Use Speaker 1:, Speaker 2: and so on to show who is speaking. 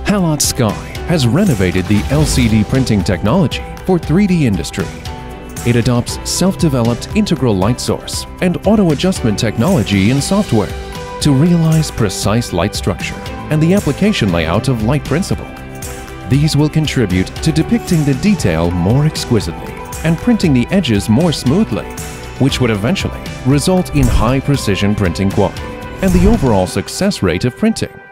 Speaker 1: HALOT-SKY has renovated the LCD printing technology for 3D industry. It adopts self-developed integral light source and auto-adjustment technology in software to realize precise light structure and the application layout of light principle. These will contribute to depicting the detail more exquisitely and printing the edges more smoothly, which would eventually result in high precision printing quality and the overall success rate of printing.